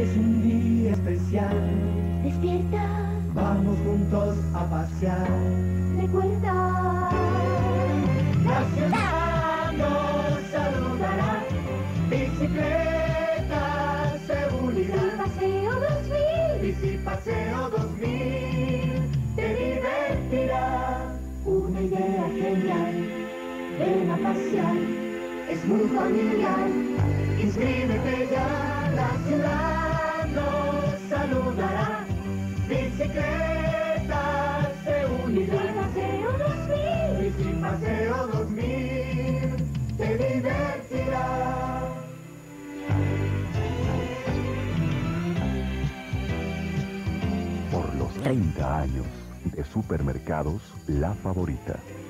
es un día especial. Despierta, Vamos juntos a pasear. recuerda. La ciudad nos saludará. Bicicletas se unirán. Paseo 2000. Bicipaseo 2000 te divertirá. Una idea genial. Ven a pasear. Es muy familiar. Inscríbete ya, la ciudad nos saludará. Bicicletas se unirán. Paseo 2000. Bicipaseo 2000 te divertirá. Por los 30 años de Supermercados La Favorita.